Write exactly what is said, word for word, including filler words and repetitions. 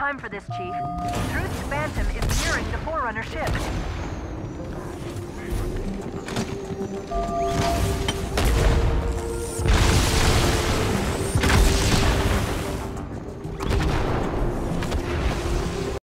time for this, Chief. Truth's Phantom is nearing the Forerunner ship.